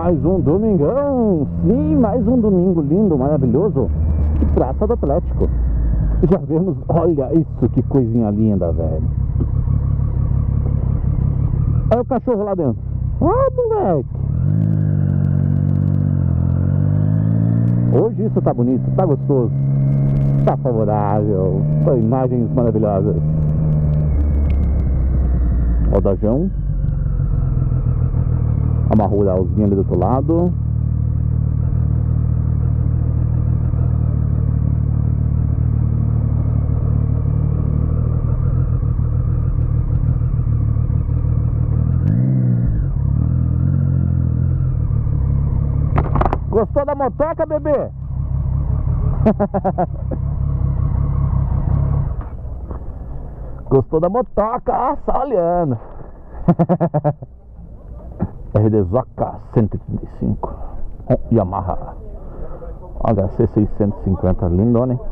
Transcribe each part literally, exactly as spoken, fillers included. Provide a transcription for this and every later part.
Mais um domingão, sim, mais um domingo lindo, maravilhoso. Praça do Atlético. Já vemos, olha isso, que coisinha linda, velho. Olha o cachorro lá dentro. Ah, moleque. Hoje isso tá bonito, tá gostoso, tá favorável, com imagens maravilhosas. Ó o Dajão. Amarrou o Uralzinho ali do outro lado. Gostou da motoca, bebê? Gostou da motoca? Ah, só olhando. R D Zoca cento e trinta e cinco, oh, Yamaha H C seiscentos e cinquenta, lindona, hein?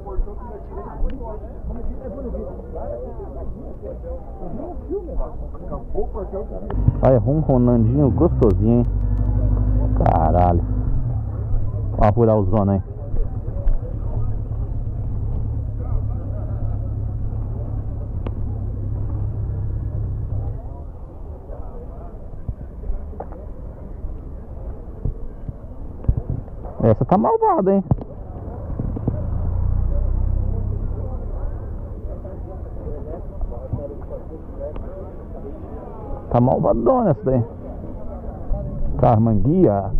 Olha, um Ronandinho gostosinho, hein? Caralho. Olha a ruralzona, hein? Essa tá malvada, hein? Tá malvadona essa daí. Carmanguia.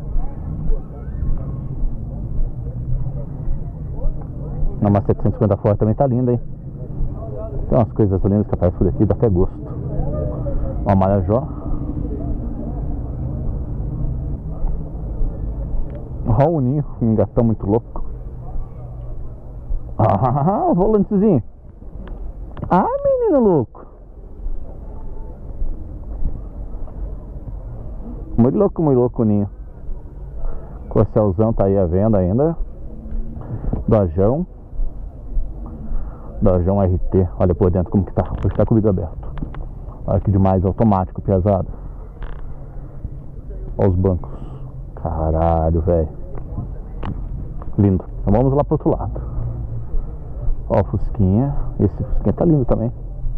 Não, mas setecentos e cinquenta Ford também tá linda, hein? Tem umas coisas lindas que aparecem por aqui, dá até gosto. Ó, Marajó. Ó o ninho, um engatão muito louco. Ah, o volantezinho. Ah, menino louco. Muito louco, muito louco o ninho. Corcelzão tá aí à venda ainda. Dojão. Dojão R T. Olha por dentro como que tá. Hoje tá com o vidro aberto. Olha que demais, automático, pesado. Olha os bancos. Caralho, velho. Lindo. Então vamos lá pro outro lado. Ó o Fusquinha. Esse Fusquinha tá lindo também.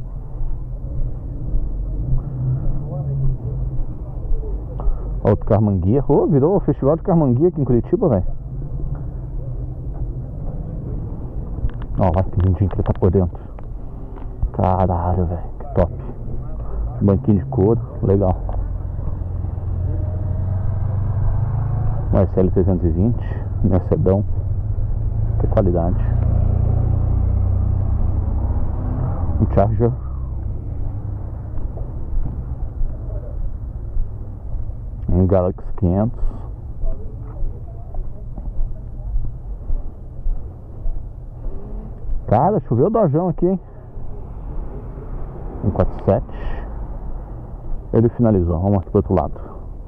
Ó, outro Carmanguia. Ô, oh, virou o festival de Carmanguia aqui em Curitiba, velho. Ó, olha que lindinho que ele tá por dentro. Caralho, velho. Que top. Banquinho de couro. Legal. Um S L trezentos e vinte, Mercedão, que qualidade. Um Charger. Um Galaxy quinhentos. Cara, choveu o Dojão aqui, hein? um quatro sete. Ele finalizou, vamos aqui pro outro lado.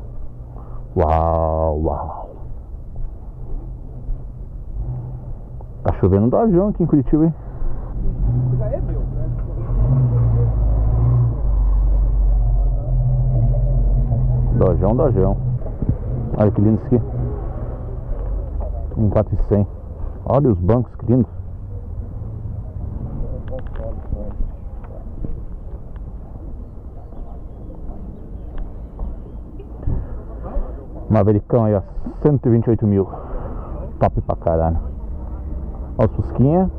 Uau, uau. Tá chovendo um Dojão aqui em Curitiba, hein? Dojão, Dojão. Olha que lindo isso aqui. um quatro cem. Olha os bancos, que lindo. Mavericão aí, ó, cento e vinte e oito mil. Top pra caralho. Ó os Fusquinha.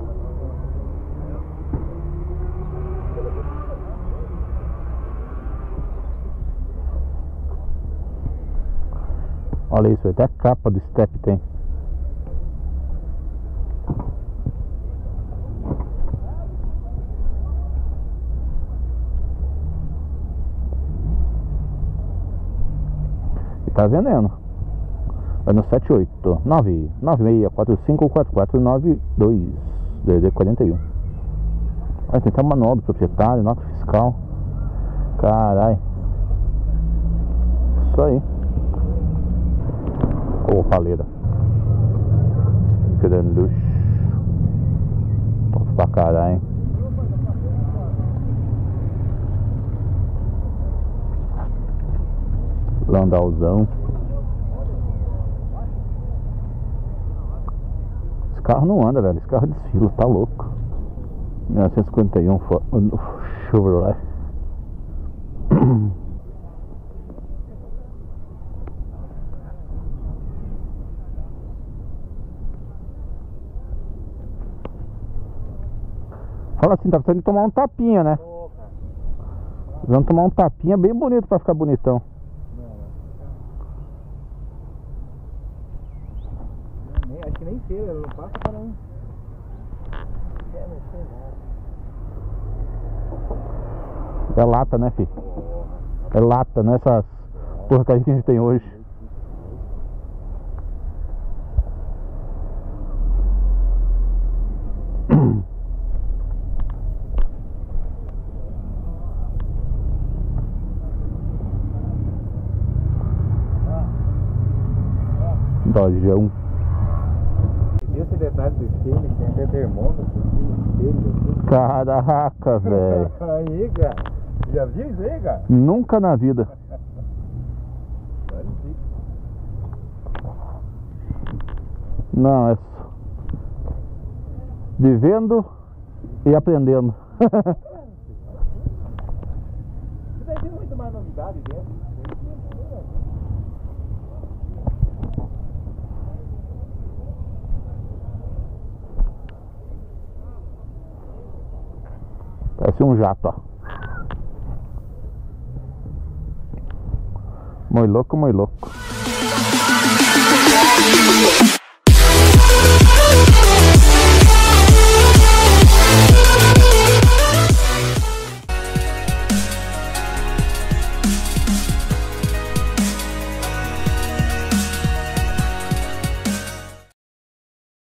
Olha isso, até a capa do step tem. Tá vendendo. Vai no sete oito nove nove seis quatro cinco quatro quatro nove dois D D quarenta e um. Olha, tem até o manual do proprietário, nota fiscal. Carai. Isso aí. Ô, paleira. Que dando luxo. Top pra caralho, hein? Landauzão. Esse carro não anda, velho. Esse carro desfila, tá louco. mil novecentos e cinquenta e um Chevrolet. Fala assim, tá precisando de tomar um tapinha, né? Precisando tomar um tapinha bem bonito pra ficar bonitão. Nem, acho que nem sei, eu não passo para um. É lata, né, filho? É lata, não é essas porcaria que a gente tem hoje. Dojão. E esse detalhe do espelho, que tem até termômetro aqui, espelho aqui. Caraca, velho. Aí, cara. Já viu isso aí, cara? Nunca na vida. Não, é só vivendo e aprendendo. Você vai ter muito mais novidade dentro. Parece um jato, ó. Muito louco, muito louco.